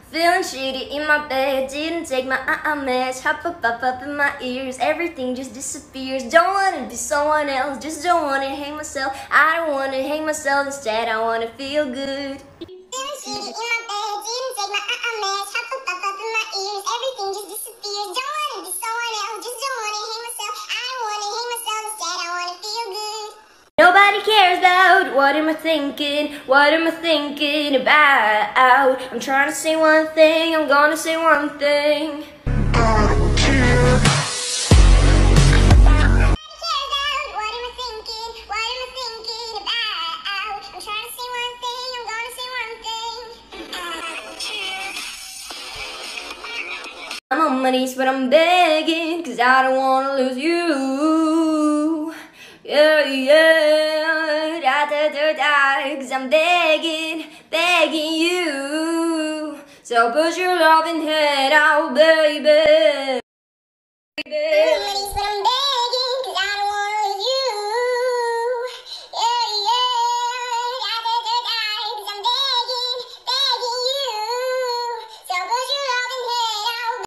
Feeling shitty in my bed, didn't take my meds. Hop up in my ears, everything just disappears. Don't wanna be someone else, just don't wanna hate myself. I don't wanna hate myself, instead I wanna feel good. Feeling shitty in my bed, didn't take my meds. Hop up in my ears, everything just disappears. Don't wanna be someone else, just don't wanna hate myself. I don't wanna hate myself, instead I wanna feel good. Nobody cares about what am I thinking, what am I thinking about. I'm trying to say one thing, I'm gonna say one thing. I'm on my knees, but I'm begging, cause I don't wanna lose you. Yeah, yeah, da, cause I'm begging you. So put your loving head out, baby.